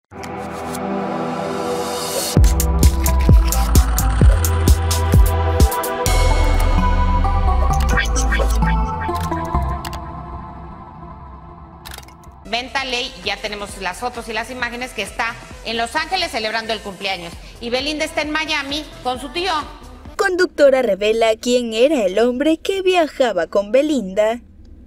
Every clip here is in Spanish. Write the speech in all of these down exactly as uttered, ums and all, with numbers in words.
Venta Ley, ya tenemos las fotos y las imágenes, que está en Los Ángeles celebrando el cumpleaños. Y Belinda está en Miami con su tío. Conductora revela quién era el hombre que viajaba con Belinda.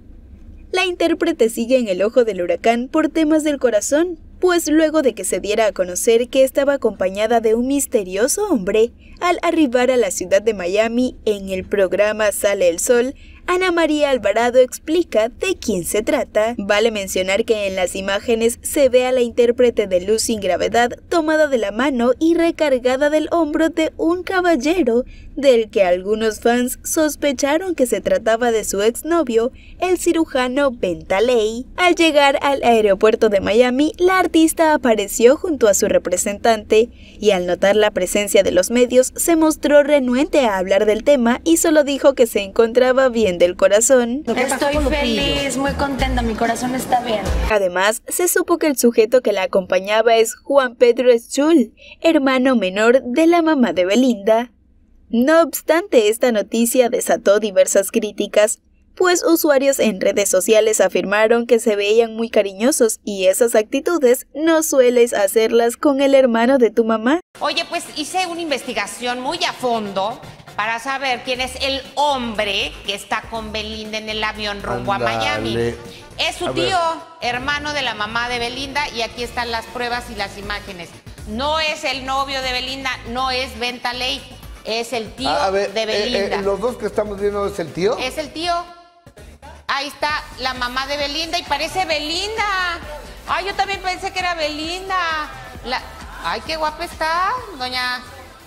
La intérprete sigue en el ojo del huracán por temas del corazón, pues luego de que se diera a conocer que estaba acompañada de un misterioso hombre, al arribar a la ciudad de Miami en el programa Sale el Sol, Ana María Alvarado explica de quién se trata. Vale mencionar que en las imágenes se ve a la intérprete de Luz sin Gravedad tomada de la mano y recargada del hombro de un caballero, del que algunos fans sospecharon que se trataba de su exnovio, el cirujano Venta Ley. Al llegar al aeropuerto de Miami, la artista apareció junto a su representante y al notar la presencia de los medios se mostró renuente a hablar del tema y solo dijo que se encontraba bien del corazón. Estoy feliz, muy contenta, mi corazón está bien. Además, se supo que el sujeto que la acompañaba es Juan Pedro Schul, hermano menor de la mamá de Belinda. No obstante, esta noticia desató diversas críticas, pues usuarios en redes sociales afirmaron que se veían muy cariñosos y esas actitudes no sueles hacerlas con el hermano de tu mamá. Oye, pues hice una investigación muy a fondo para saber quién es el hombre que está con Belinda en el avión rumbo Andale. a Miami. Es su A tío, ver. hermano de la mamá de Belinda, y aquí están las pruebas y las imágenes. No es el novio de Belinda, no es Venta Ley, es el tío A ver, de Belinda. eh, eh, ¿los dos que estamos viendo es el tío? Es el tío. Ahí está la mamá de Belinda y parece Belinda. Ay, yo también pensé que era Belinda. La... Ay, qué guapa está, doña.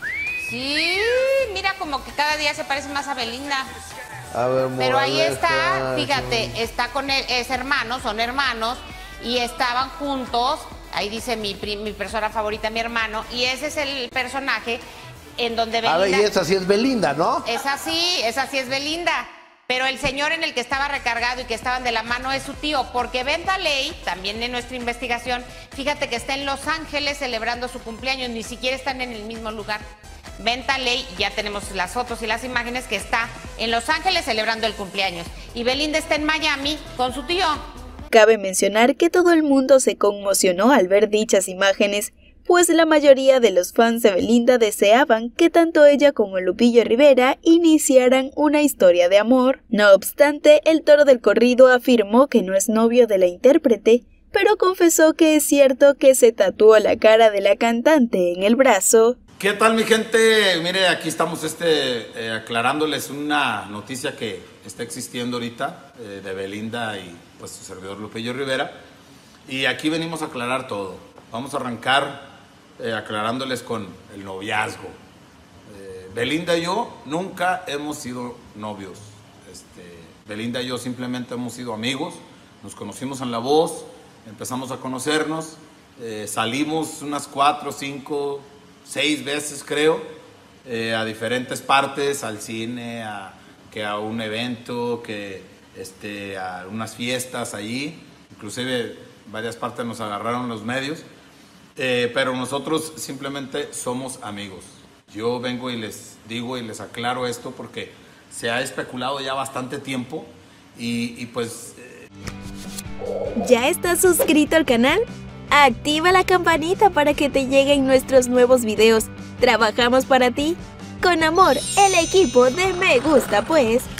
Sí, mira como que cada día se parece más a Belinda. A ver, Pero ahí Morales, está, ah, fíjate, está con él, es hermano, son hermanos y estaban juntos. Ahí dice mi, mi persona favorita, mi hermano, y ese es el personaje en donde Belinda... A ver, y esa sí es Belinda, ¿no? Es así, esa sí es Belinda. Pero el señor en el que estaba recargado y que estaban de la mano es su tío, porque Venta Ley, también en nuestra investigación, fíjate que está en Los Ángeles celebrando su cumpleaños, ni siquiera están en el mismo lugar. Venta Ley, ya tenemos las fotos y las imágenes, que está en Los Ángeles celebrando el cumpleaños. Y Belinda está en Miami con su tío. Cabe mencionar que todo el mundo se conmocionó al ver dichas imágenes, pues la mayoría de los fans de Belinda deseaban que tanto ella como Lupillo Rivera iniciaran una historia de amor. No obstante, el toro del corrido afirmó que no es novio de la intérprete, pero confesó que es cierto que se tatuó la cara de la cantante en el brazo. ¿Qué tal, mi gente? Mire, aquí estamos este, eh, aclarándoles una noticia que está existiendo ahorita eh, de Belinda y pues su servidor Lupillo Rivera. Y aquí venimos a aclarar todo. Vamos a arrancar Eh, aclarándoles con el noviazgo. Eh, Belinda y yo nunca hemos sido novios. Este, Belinda y yo simplemente hemos sido amigos. Nos conocimos en La Voz, empezamos a conocernos, eh, salimos unas cuatro, cinco, seis veces creo, eh, a diferentes partes, al cine, a, que a un evento, que este, a unas fiestas allí. Inclusive varias partes nos agarraron los medios. Eh, pero nosotros simplemente somos amigos. Yo vengo y les digo y les aclaro esto porque se ha especulado ya bastante tiempo y, y pues... Eh... ¿Ya estás suscrito al canal? Activa la campanita para que te lleguen nuestros nuevos videos. Trabajamos para ti. Con amor, el equipo de Me Gusta Pues.